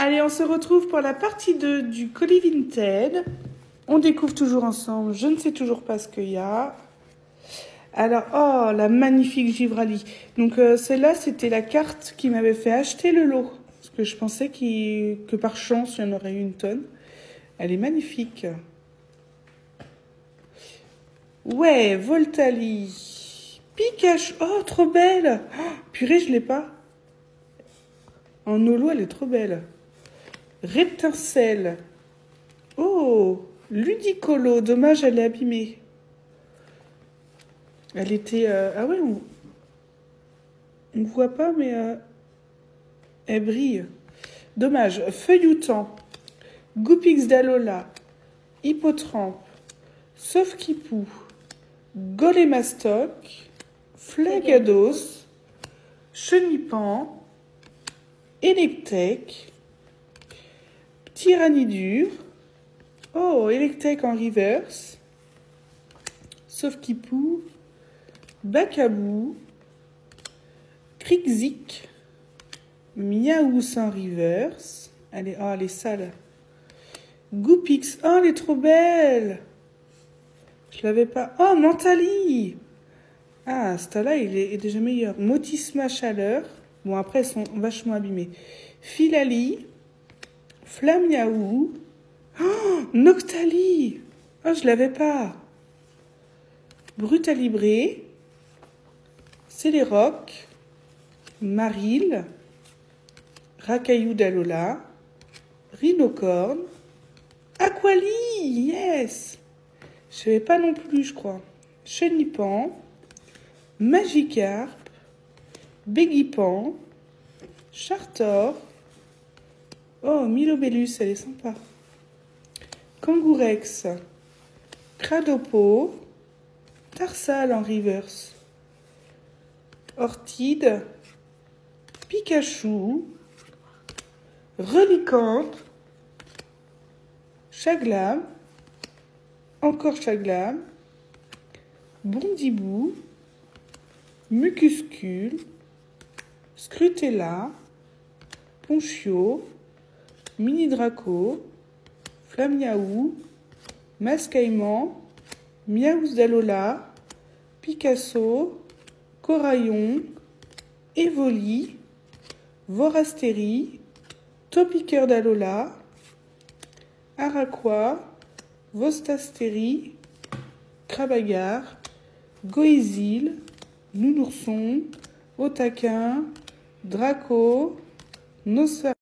Allez, on se retrouve pour la partie 2 du colis Vinted. On découvre toujours ensemble. Je ne sais toujours pas ce qu'il y a. Alors, oh, la magnifique Givrali. Donc, celle-là, c'était la carte qui m'avait fait acheter le lot. Parce que je pensais que par chance, il y en aurait eu une tonne. Elle est magnifique. Ouais, Voltali. Pikachu. Oh, trop belle. Oh, purée, je l'ai pas. En holo, elle est trop belle. Reptincelle. Oh, Ludicolo. Dommage, elle est abîmée. Elle était... Ah ouais, on voit pas, mais elle brille. Dommage. Feuilloutant. Goupix d'Alola. Hippotrampe. Sauf-Kipou. Golémastoc. Flagados. Chenipan. Electek. Tyrannidure. Oh, Electek en reverse. Sauf-Kipou. Bacabou. Krixik. Miaous en reverse. Elle est sale. Goupix. Oh, elle est trop belle. Je l'avais pas. Oh, Mentali. Ah, ce là il est déjà meilleur. Motisma Chaleur. Bon, après, elles sont vachement abîmées. Filali. Flamiaou. Oh, Noctali. Oh, je l'avais pas. Brutalibré. Céléroc. Maril. Racaillou d'Alola. Rhinocorne. Aquali. Yes. Je savais pas non plus, je crois. Chenipan. Magikarp. Béguipan. Chartor. Oh, Milobellus, elle est sympa. Kangourex. Cradopo. Tarsal en reverse. Ortide. Pikachu. Relicantre. Chaglam. Encore Chaglam. Bondibou. Mucuscule. Scrutella. Ponchio. Mini Draco. Flamiaou. Mascaïman. Miaous d'Alola. Picasso. Coraillon. Evoli. Vorastérie. Topiqueur d'Alola. Araquois. Vostastérie. Crabagar. Goésil. Nounourson. Otaquin. Draco.